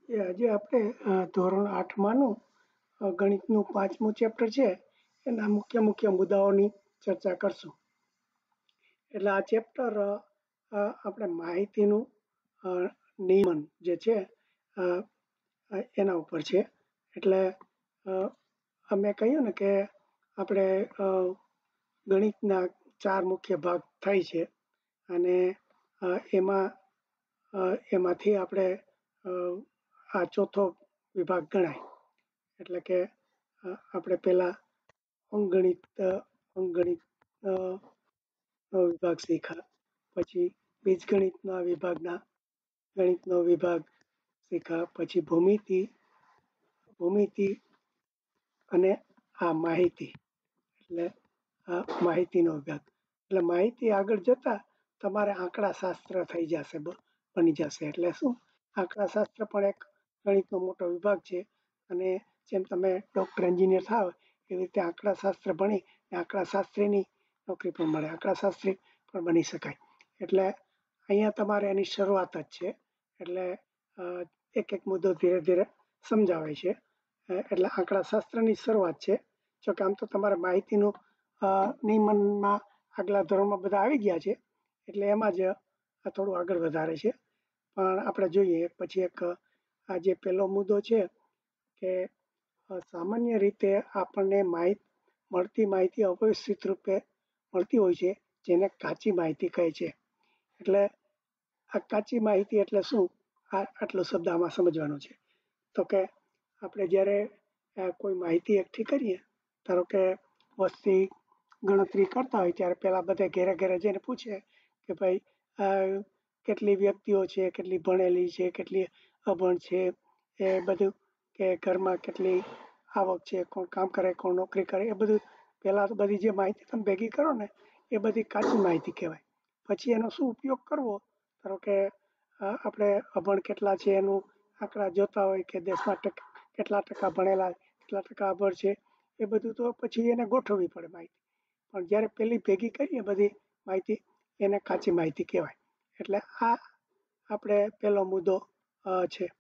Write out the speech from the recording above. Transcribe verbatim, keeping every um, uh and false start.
એ આજે આપણે અ, ધોરણ આઠમાંનું અ, ગણિતનું પાંચમું ચેપ્ટર છે એના મુખ્ય મુખ્ય મુદ્દાઓની ચર્ચા કરશું. એટલે આ ચેપ્ટર અ, અ, આપણે માહિતીનું અ, નિયમન જે છે અ, અ, એના ઉપર છે. એટલે અ, અમે કહ્યું ને કે આપણે અ, ગણિતના ચાર મુખ્ય ભાગ થાય છે અને અ, એમાં અ, એમાંથી આપણે અ, આ ચોથો વિભાગ ગણાય. એટલે કે અ, આપણે પેલા અંકગણિત અ, અંકગણિત અ, નો વિભાગ શીખ્યા, પછી બીજગણિતના વિભાગના ગણિતનો વિભાગ શીખ્યા, પછી ભૂમિતિ ભૂમિતિ અને આ માહિતી એટલે આ માહિતીનો વિભાગ. એટલે માહિતી આગળ જતા તમારે આંકડા શાસ્ત્ર થઈ જશે, બ- બની જશે. એટલે શું આંકડા શાસ્ત્ર પણ એક ગણિતનો મોટો વિભાગ છે. અને જેમ તમે ડૉક્ટર એન્જિનિયર થાવ એવી રીતે આંકડા શાસ્ત્ર ભણી આંકડા શાસ્ત્રીની નોકરી પણ મળે, આંકડા શાસ્ત્રી પણ બની શકાય. એટલે અહીંયા તમારે એની શરૂઆત જ છે. એટલે અ, એક એક મુદ્દો ધીરે ધીરે સમજાવે છે. અ, એટલે આંકડા શાસ્ત્રની શરૂઆત છે. જોકે આમ તો તમારે માહિતીનું અ, નિયમનમાં આગલા ધોરણમાં બધા આવી ગયા છે. એટલે એમાં જ આ થોડું આગળ વધારે છે. પણ આપણે જોઈએ એક પછી એક આ જે પહેલો મુદ્દો છે કે અ, સામાન્ય રીતે આપણને માહિત મળતી માહિતી અવ્યવસ્થિત રૂપે મળતી હોય છે, જેને કાચી માહિતી કહે છે. એટલે આ કાચી માહિતી એટલે શું? આ આટલો શબ્દ આમાં સમજવાનો છે. તો કે આપણે જ્યારે અ, કોઈ માહિતી એકઠી કરીએ, ધારો કે વસ્તી ગણતરી કરતા હોય ત્યારે પહેલા બધા ઘેરે ઘેરે જઈને પૂછે કે ભાઈ આ કેટલી વ્યક્તિઓ છે, કેટલી ભણેલી છે, કેટલી અભણ છે, એ બધું કે ઘરમાં કેટલી આવક છે, કોણ કામ કરે, કોણ નોકરી કરે, એ બધું પહેલાં તો બધી જે માહિતી તમે ભેગી કરો ને એ બધી કાચી માહિતી કહેવાય. પછી એનો શું ઉપયોગ કરવો? ધારો કે અ, આપણે અભણ કેટલા છે એનું આંકડા જોતા હોય કે દેશમાં ટક કેટલા ટકા ભણેલા, કેટલા ટકા અભણ છે, એ બધું તો પછી એને ગોઠવવી પડે માહિતી. પણ જ્યારે પેલી ભેગી કરીએ બધી માહિતી એને કાચી માહિતી કહેવાય. એટલે આ આપણે પહેલો મુદ્દો અ, છે.